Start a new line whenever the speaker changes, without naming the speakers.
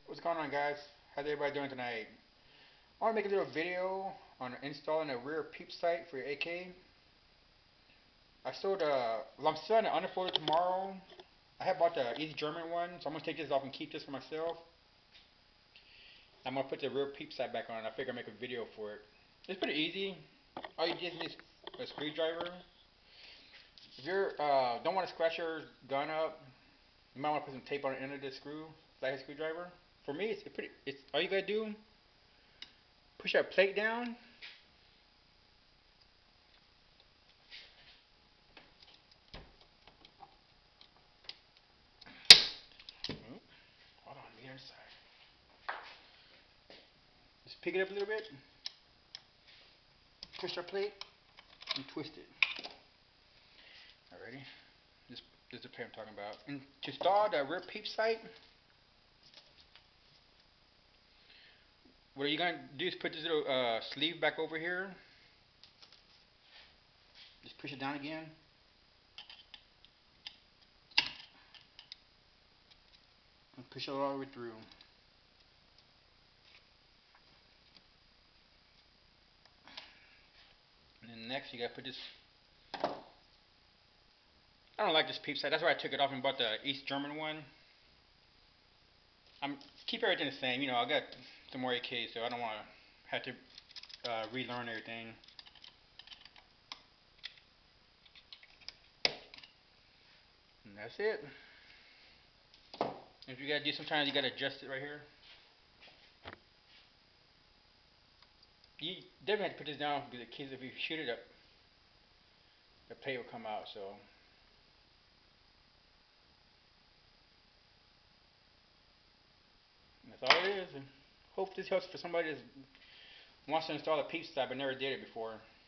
What's going on, guys? How's everybody doing tonight? I want to make a little video on installing a rear peep sight for your AK. I'm selling it unfolded tomorrow. I have bought the Easy German one, so I'm going to take this off and keep this for myself. I'm going to put the rear peep sight back on. I figure I'll make a video for it. It's pretty easy. All you just need is a screwdriver. If you don't want to scratch your gun up, you might want to put some tape on the end of the flathead screwdriver. For me, it's all you gotta do. Push that plate down. Hold on, the other side. Just pick it up a little bit. Push that plate and twist it. Alrighty. This is the plate I'm talking about. And to install the rear peep sight, what you're gonna do is put this little sleeve back over here. Just push it down again. And push it all the way through. And then next you gotta put this. I don't like this peep sight. That's why I took it off and bought the East German one. I'm keep everything the same. You know, I got some more AKs, so I don't want to have to relearn everything. And that's it. If you gotta do, sometimes you gotta adjust it right here. You definitely have to put this down because the kids, if you shoot it up, the plate will come out. So. That's all it is. And hope this helps for somebody that wants to install a peep sight but never did it before.